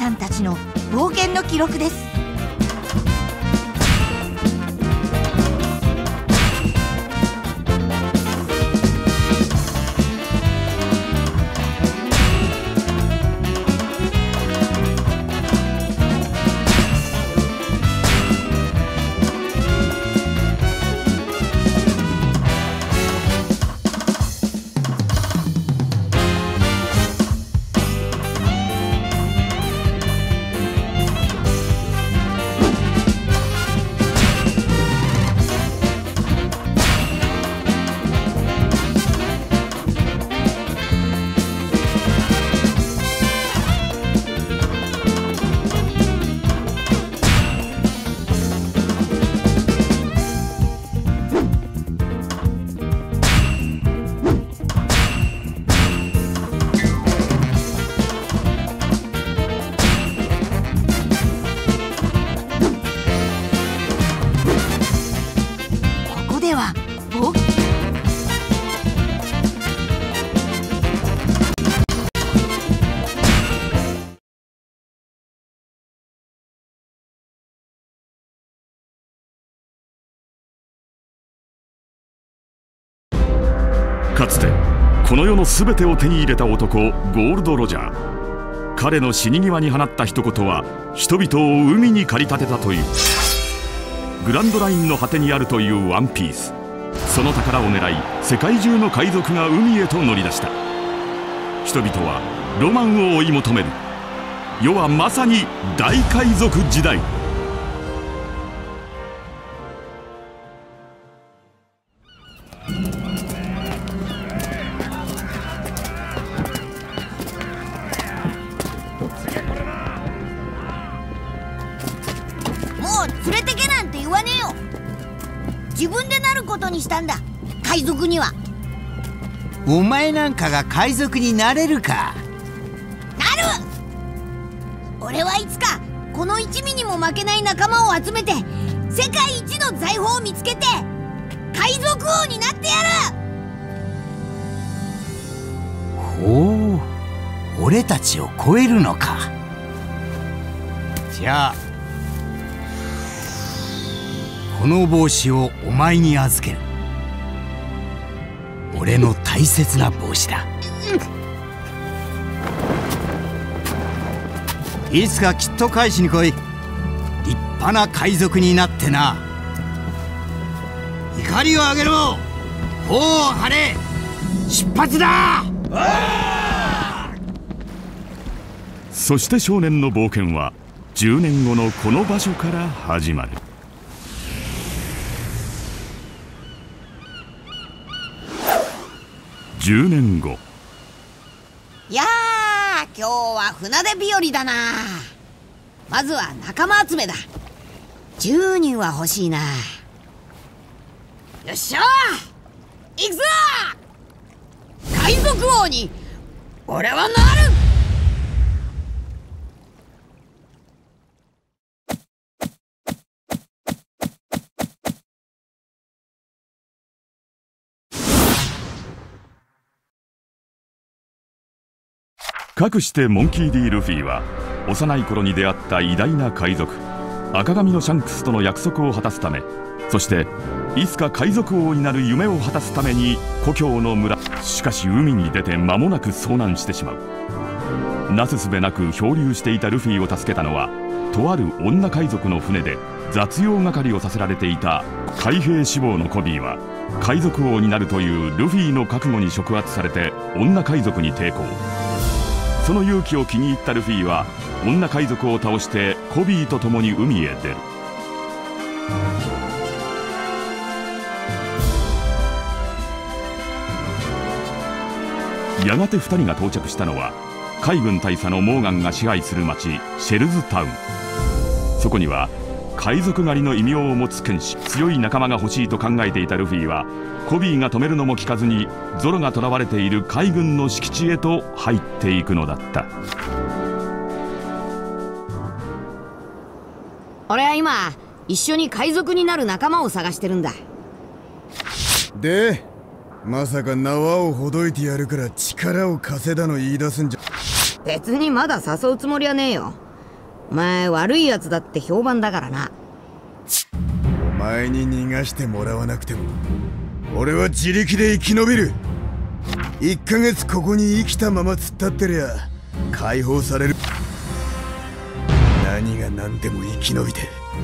さんたちの冒険の記録です。 かつてこの世の全てを手に入れた男ゴールド・ロジャー。彼の死に際に放った一言は人々を海に駆り立てたという。グランドラインの果てにあるというワンピース、その宝を狙い世界中の海賊が海へと乗り出した。人々はロマンを追い求める。世はまさに大海賊時代。 自分でなることにしたんだ、海賊には。 お前なんかが海賊になれるか。 なる！俺はいつかこの一味にも負けない仲間を集めて世界一の財宝を見つけて海賊王になってやる！ ほう、俺たちを超えるのか。じゃあこの帽子をお前に預ける。俺の大切な帽子だ。いつかきっと返しに来い。立派な海賊になってな。怒りを上げろ、頬を張れ、出発だ。 そして少年の冒険は10年後のこの場所から始まる。10年後。 いやー、今日は船出日和だな。まずは仲間集めだ。10人は欲しいな。よっしゃー、行くぞー。海賊王に俺はなる。 かくしてモンキー・ディ・ルフィは幼い頃に出会った偉大な海賊赤髪のシャンクスとの約束を果たすため、そしていつか海賊王になる夢を果たすために故郷の村、しかし海に出て間もなく遭難してしまう。なすすべなく漂流していたルフィを助けたのは、とある女海賊の船で雑用係をさせられていた海兵志望のコビーは、海賊王になるというルフィの覚悟に触発されて女海賊に抵抗。その勇気を気に入ったルフィは女海賊を倒してコビーと共に海へ出る。やがて2人が到着したのは海軍大佐のモーガンが支配する町シェルズタウン。そこには海賊狩りの異名を持つ剣士、強い仲間が欲しいと考えていたルフィは、コビーが止めるのも聞かずにゾロが囚われている海軍の敷地へと入っていくのだった。 俺は今一緒に海賊になる仲間を探してるんだ。 で、まさか縄をほどいてやるから力を貸せだの言い出すんじゃ。 別にまだ誘うつもりはねえよ。 お前悪いやつだって評判だからな。 お前に逃がしてもらわなくても俺は自力で生き延びる。1ヶ月ここに生きたまま突っ立ってりゃ解放される。何が何でも生き延びて。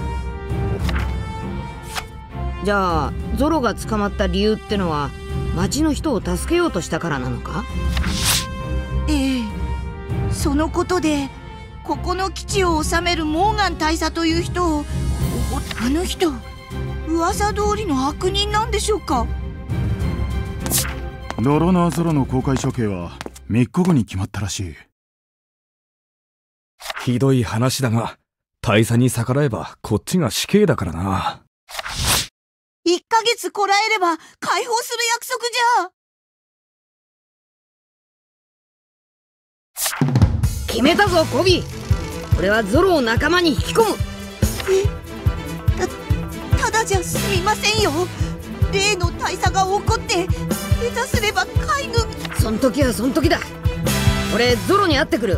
じゃあゾロが捕まった理由ってのは町の人を助けようとしたからなのか？ ええ、そのことでここの基地を治めるモーガン大佐という人を、あの人噂通りの悪人なんでしょうか？ ドロナーゾロの公開処刑は3日後に決まったらしい。ひどい話だが大佐に逆らえばこっちが死刑だからな。 1ヶ月こらえれば解放する約束じゃ。 決めたぞコビー。俺はゾロを仲間に引き込む。 ただじゃすみませんよ。例の大佐が怒って下手すれば海軍。 そん時はそん時だ。俺ゾロに会ってくる。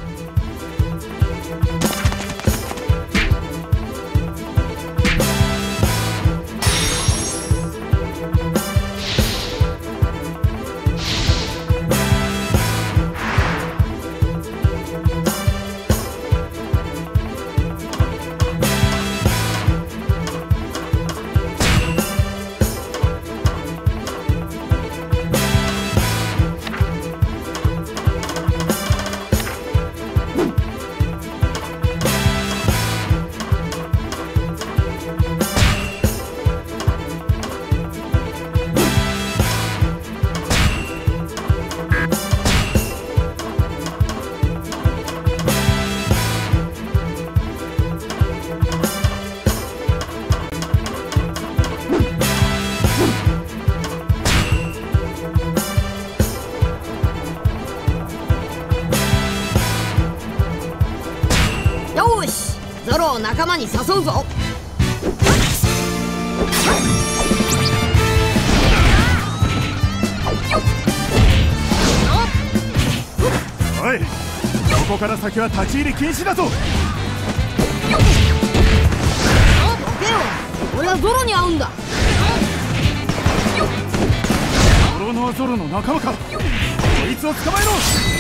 ゾロを仲間に誘うぞ。 おい、ここから先は立ち入り禁止だぞ。 どけよ、俺はゾロに会うんだ。 ゾロのゾロの仲間か。こいつを捕まえろ。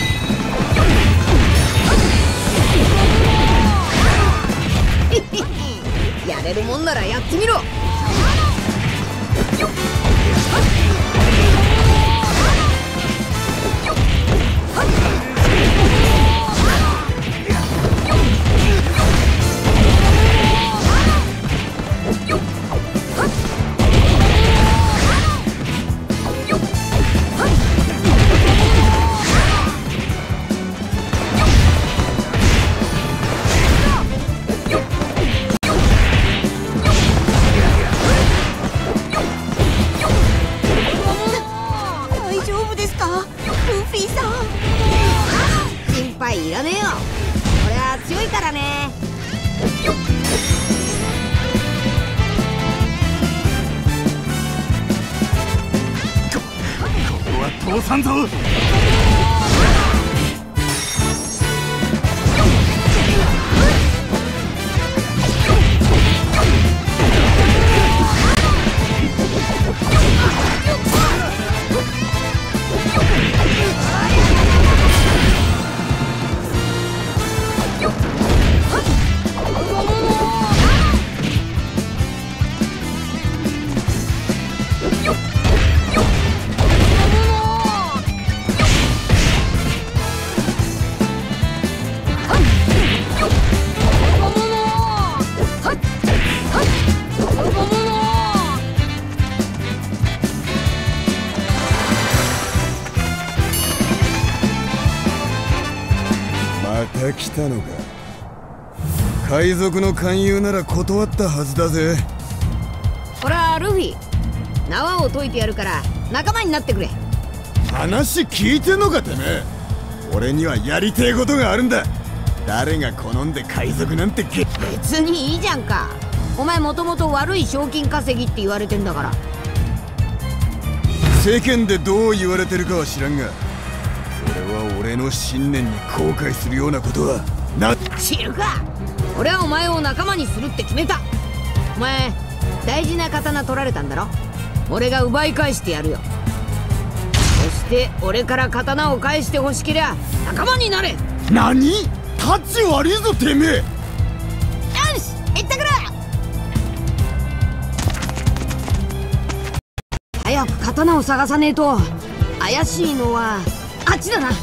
やれるもんならやってみろ。いらねえよ。俺は強いからね。 ここは通さんぞ。 また来たのか。海賊の勧誘なら断ったはずだぜ。 ほらルフィ、縄を解いてやるから仲間になってくれ。 話聞いてんのかてめえ。俺にはやりてえことがあるんだ。誰が好んで海賊なんて別にいいじゃんか。お前もともと悪い賞金稼ぎって言われてんだから。 世間でどう言われてるかは知らんが、俺は俺の信念に後悔するようなことは知るか。俺はお前を仲間にするって決めた。お前大事な刀取られたんだろ。俺が奪い返してやるよ。そして俺から刀を返してほしけりゃ仲間になれ。 何？タチ悪いぞてめえ。 よし行ってくる。早く刀を探さねえと。怪しいのはあっちだな。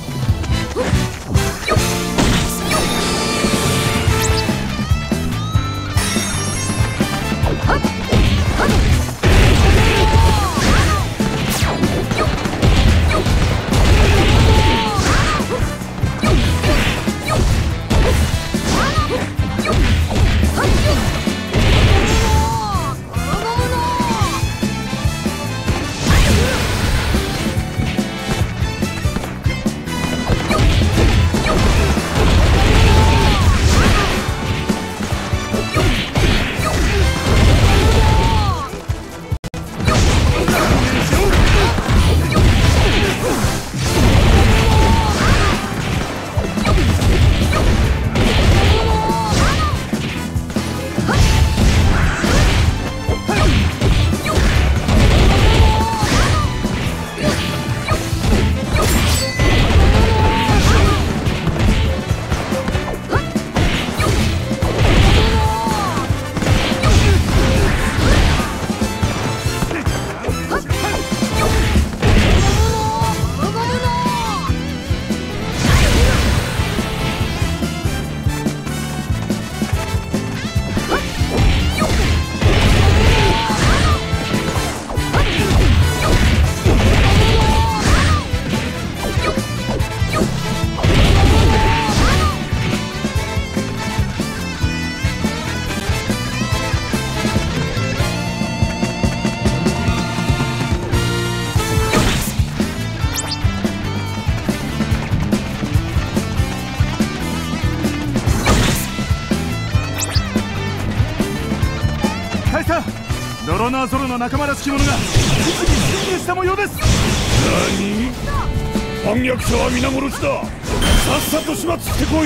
ドロナーゾロの仲間らしき者が実に出現した模様です。 何？反逆者は皆殺しだ。さっさと始末してこい。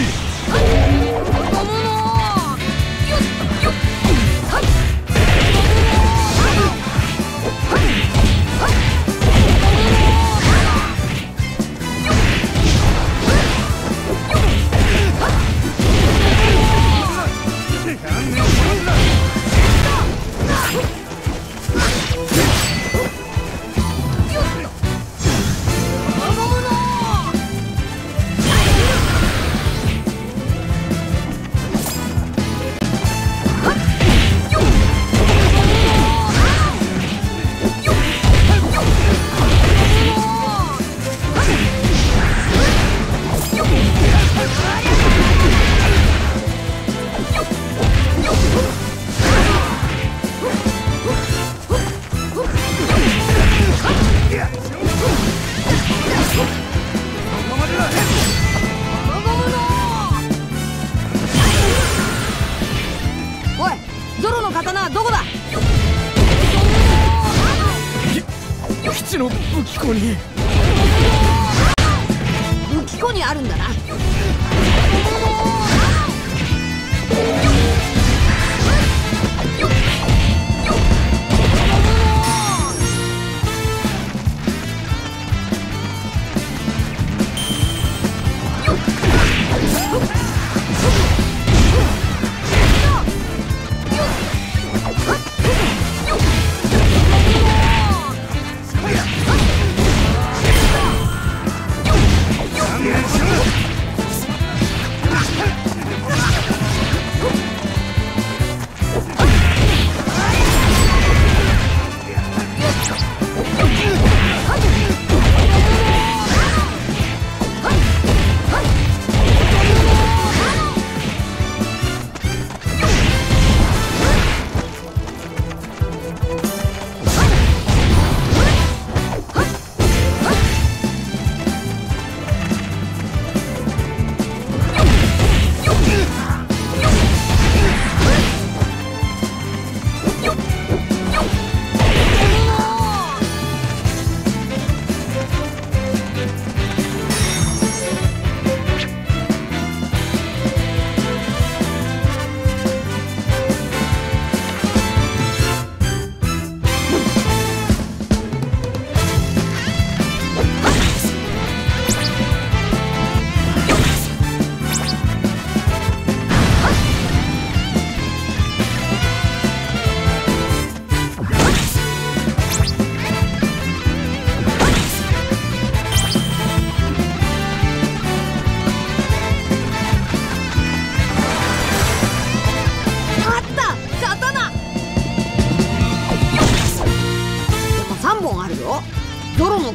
基地の武器庫に。 武器庫にあるんだな。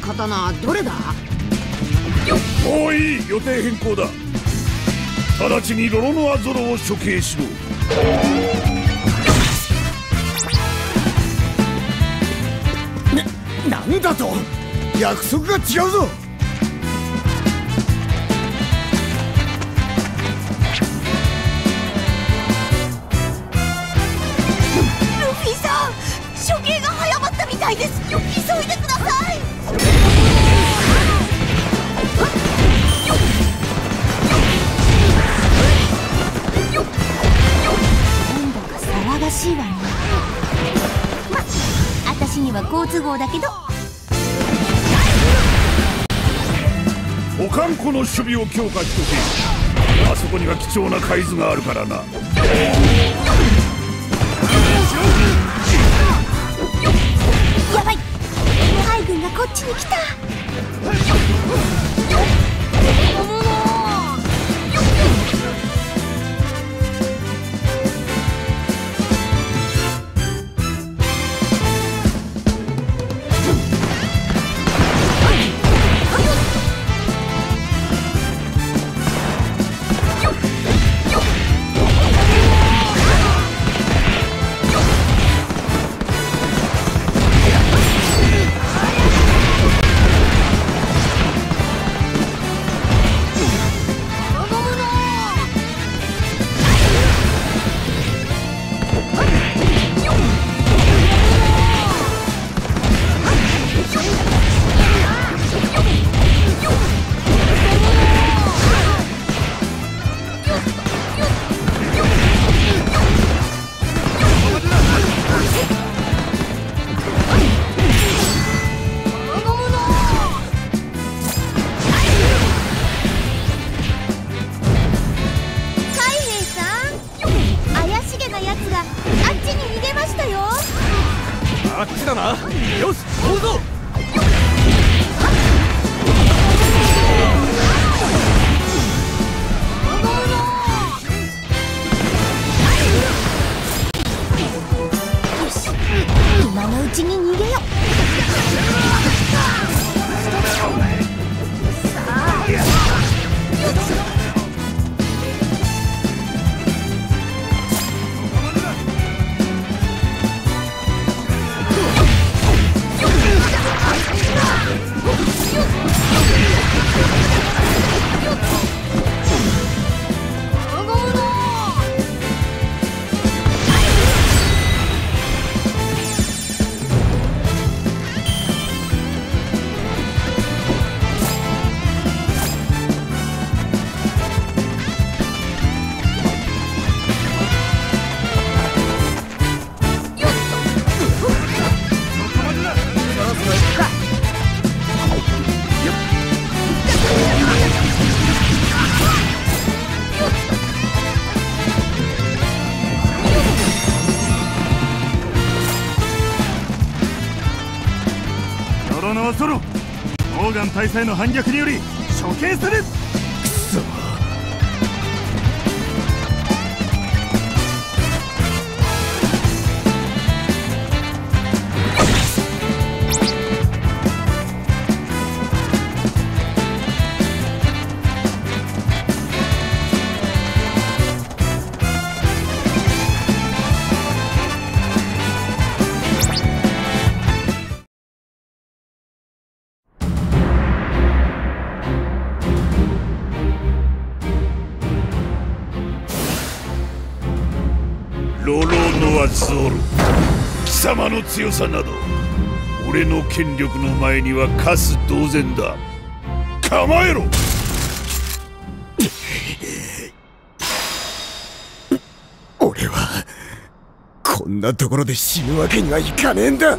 刀どれだ？ もういい、予定変更だ。直ちにロロノアゾロを処刑しろ。 なんだと？約束が違うぞ。 ルフィさん、処刑が早まったみたいです。急いでください。 なんだか騒がしいわね。ま、私には好都合だけど。 保管庫の守備を強化しとけ。あそこには貴重な海図があるからな。 やばい、海軍がこっちに来た。 あっちだな。よし、追うぞ。 よし、今のうちに逃げよ。 ソロ、モーガン大佐への反逆により処刑する。くそ。 ロロノアゾル、貴様の強さなど俺の権力の前にはカス同然だ。構えろ。 俺はこんなところで死ぬわけにはいかねえんだ。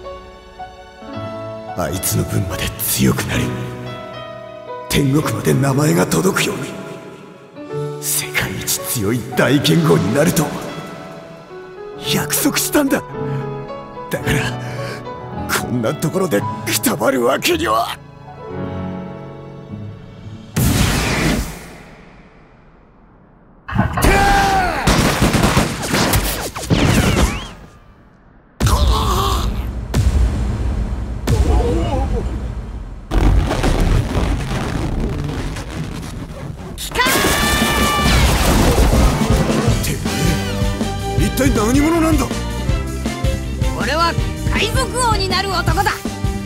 あいつの分まで強くなり、天国まで名前が届くように世界一強い大剣豪になると約束したんだ。だからこんなところでくたばるわけには。 一体何者なんだ。 俺は海賊王になる男だ。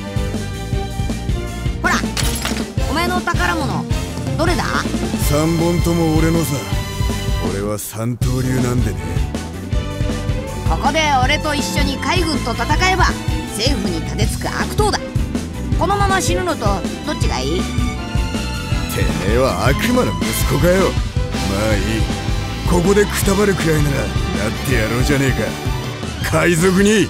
ほら、お前の宝物どれだ 3本とも俺のさ。俺は三刀流なんでね。 ここで俺と一緒に海軍と戦えば政府に立てつく悪党だ。このまま死ぬのとどっちがいい？ てめえは悪魔の息子かよ。まあいい、ここでくたばるくらいならなってやろうじゃねえか、海賊に。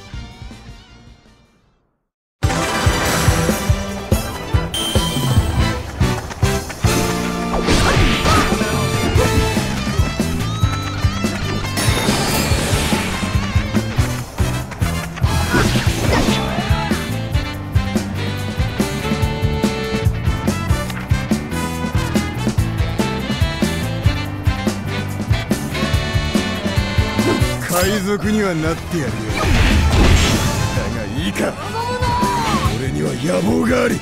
海賊にはなってやるよ。だがいいか、俺には野望があり。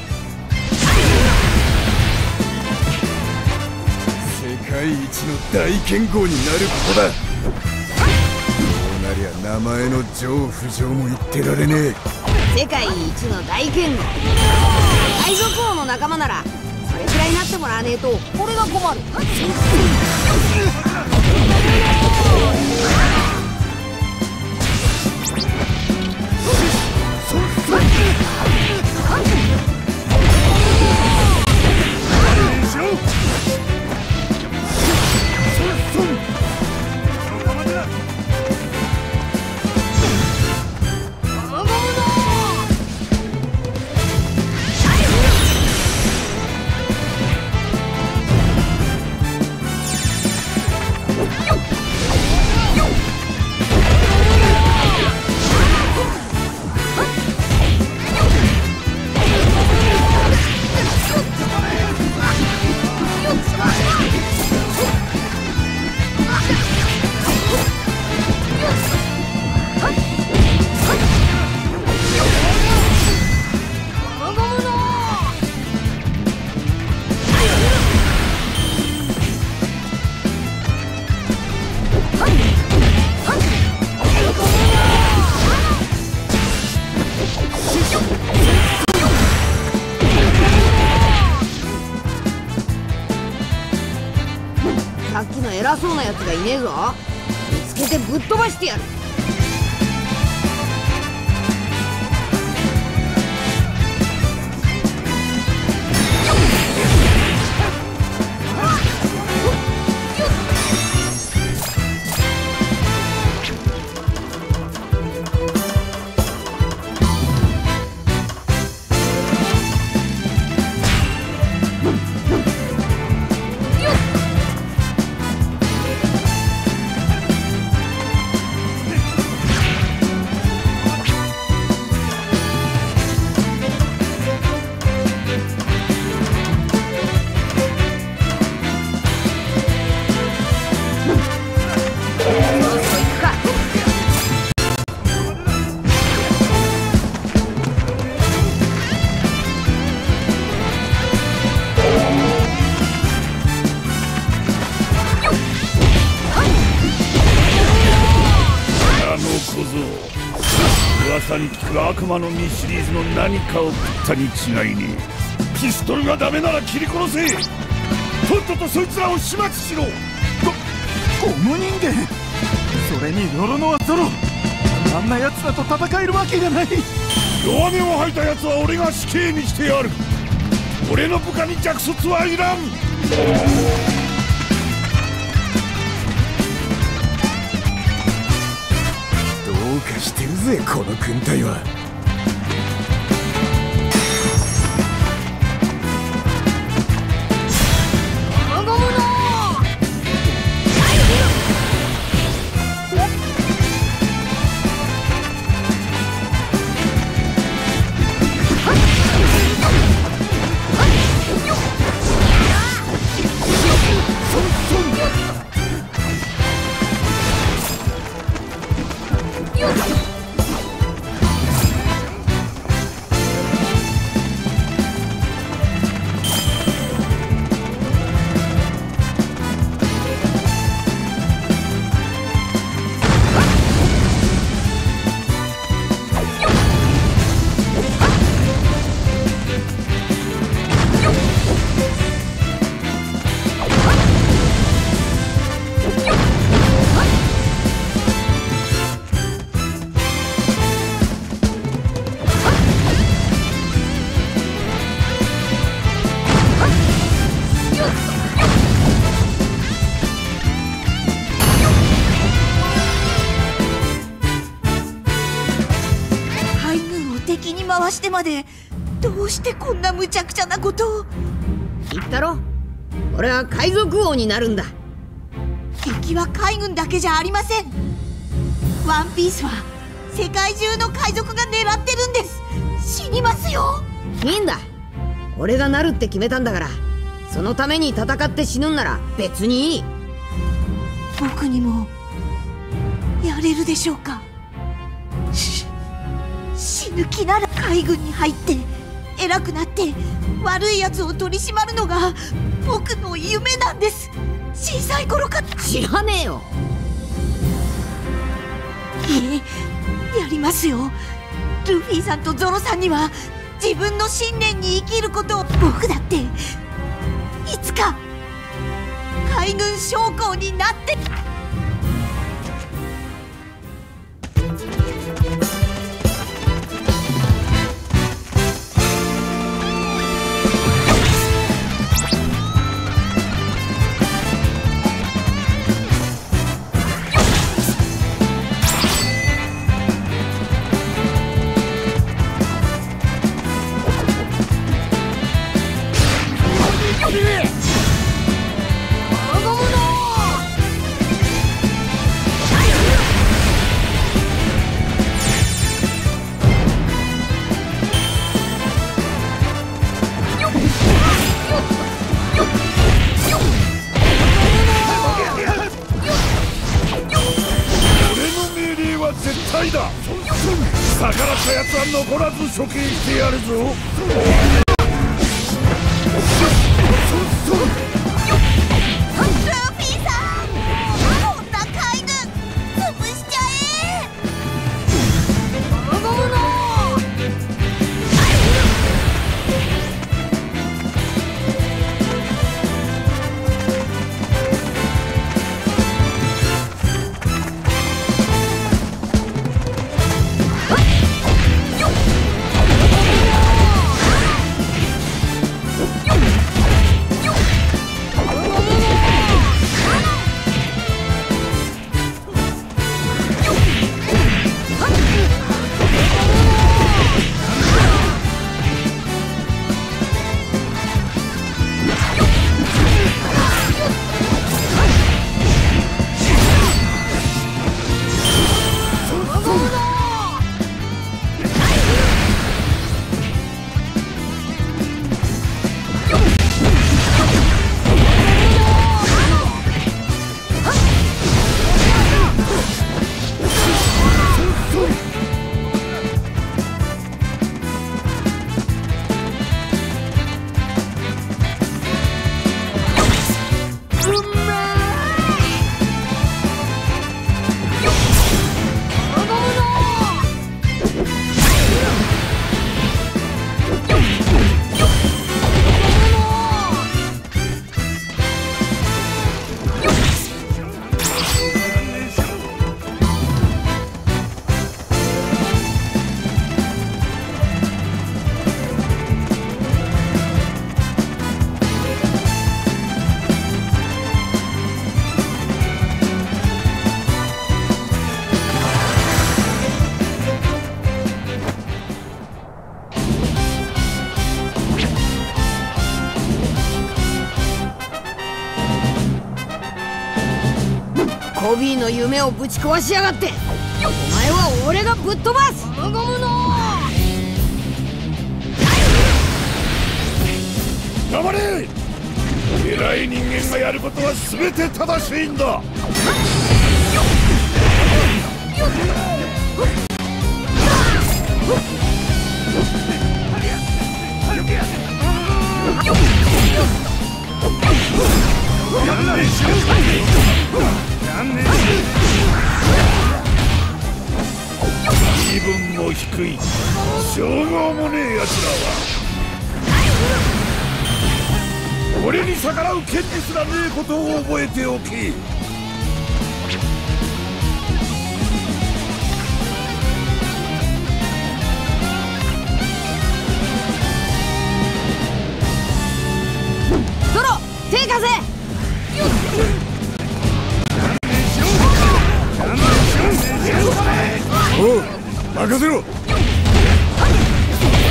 世界一の大剣豪になることだ。そうなりゃ名前の上不上も言ってられね世界一の大剣豪、海賊王の仲間ならそれくらいになってもらわねえと俺が困る。さっきの偉そうなやつがいねえぞ。見つけてぶっ飛ばしてやる。 噂に聞く悪魔の実シリーズの何かを食ったに違いねえ。ピストルがダメなら切り殺せ。とっととそいつらを始末しろ。 ゴム人間、それにロロノアゾロ、あんな奴らと戦えるわけがない。 弱音を吐いた奴は俺が死刑にしてやる。俺の部下に弱卒はいらん。 どうかしてるぜこの軍隊は。 わしてまでどうしてこんな無茶苦茶なことを。 言ったろ、俺は海賊王になるんだ。 敵は海軍だけじゃありません。ワンピースは世界中の海賊が狙ってるんです。死にますよ。 いいんだ、俺がなるって決めたんだから、そのために戦って死ぬんなら別にいい。 僕にもやれるでしょうか。死ぬ気なら海軍に入って偉くなって悪いやつを取り締まるのが僕の夢なんです。小さい頃から。 知らねえよ。 やりますよ。ルフィさんとゾロさんには自分の信念に生きることを。僕だっていつか海軍将校になって。 逆らったやつは残らず処刑してやるぞ。 ルフィさん、こんな海軍潰しちゃえ。 コビーの夢をぶち壊しやがって。お前は俺がぶっ飛ばす。ゴムの黙れ。偉い人間がやることは全て正しいんだ。身分も低い、称号もねえやつらは俺に逆らう権利すらねえことを覚えておき。 ドロ、手貸せ。 おう、任せろ。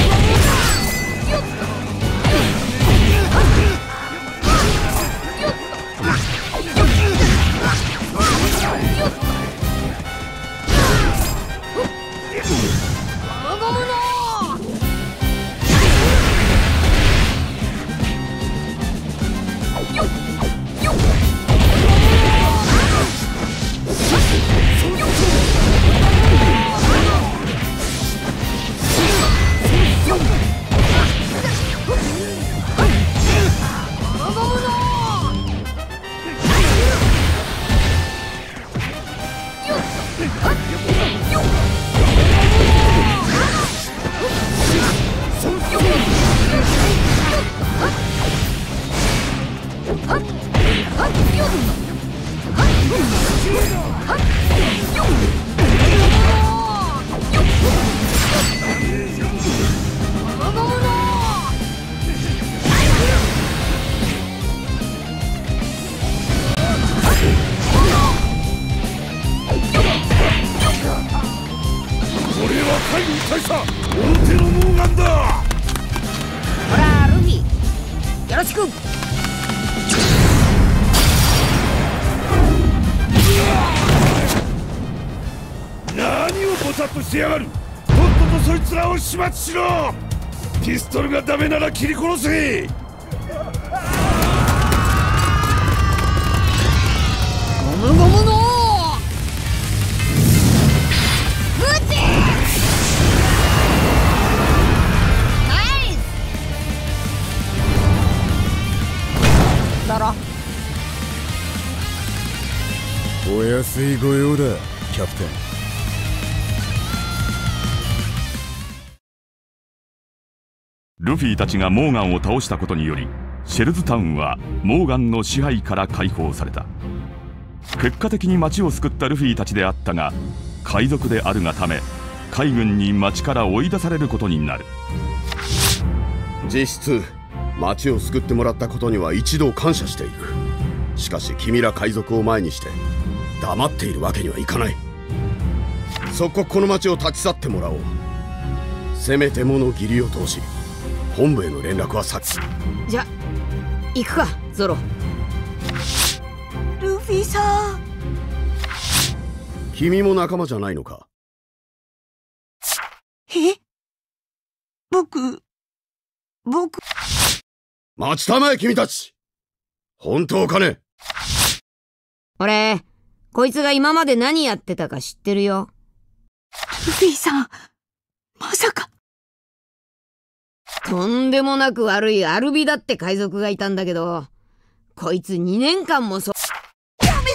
海軍大佐、大手のモーガンだ。 ほらルフィ、よろしく。 何をボタッとしてやがる。とっととそいつらを始末しろ。ピストルがダメなら切り殺せ。 ゴムゴムのだろ。 お安いご用だ、キャプテン。 ルフィたちがモーガンを倒したことにより、シェルズタウンはモーガンの支配から解放された。結果的に町を救ったルフィたちであったが、海賊であるがため海軍に町から追い出されることになる。 実質町を救ってもらったことには一度感謝している。しかし君ら海賊を前にして黙っているわけにはいかない。即刻この町を立ち去ってもらおう。せめてもの義理を通し本部への連絡は先。 じゃ行くかゾロ。 ルフィさん、 君も仲間じゃないのか。 え、僕待ちたまえ君たち。本当かね。 俺こいつが今まで何やってたか知ってるよ。 ルフィさん、まさか。 とんでもなく悪いアルビダって海賊がいたんだけど、こいつ2年間もやめてくださ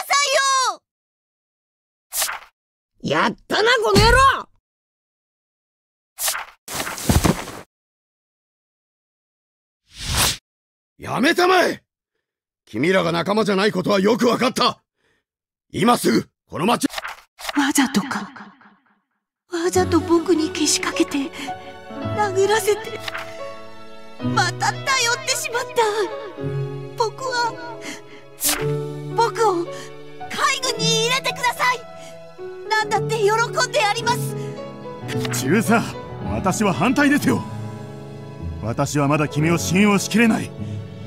いよ。やったなこの野郎。 やめたまえ。君らが仲間じゃないことはよくわかった。今すぐこの町。 わざとか。わざと僕にけしかけて殴らせてまた頼ってしまった。僕を海軍に入れてください。何だって喜んでやります。 中佐、私は反対ですよ。私はまだ君を信用しきれない。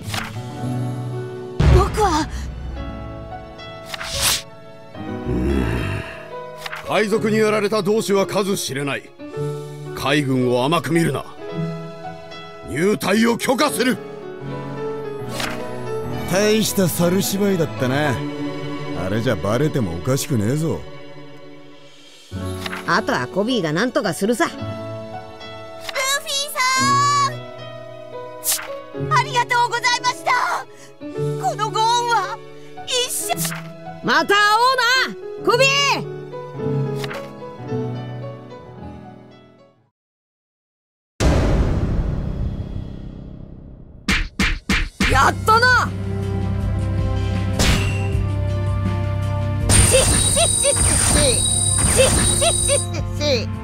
僕は海賊にやられた同志は数知れない。海軍を甘く見るな。入隊を許可する。 大した猿芝居だったな。あれじゃバレてもおかしくねえぞ。 あとはコビーが何とかするさ。ルフィさん、ありがとうございました。このご恩は一生。 また会おうなコビー。やったな。し